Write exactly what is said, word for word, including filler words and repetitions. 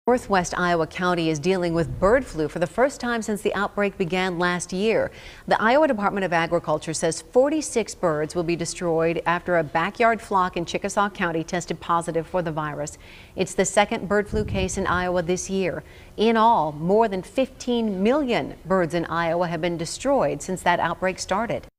Northwest Iowa County is dealing with bird flu for the first time since the outbreak began last year. The Iowa Department of Agriculture says forty-six birds will be destroyed after a backyard flock in Chickasaw County tested positive for the virus. It's the second bird flu case in Iowa this year. In all, more than fifteen million birds in Iowa have been destroyed since that outbreak started.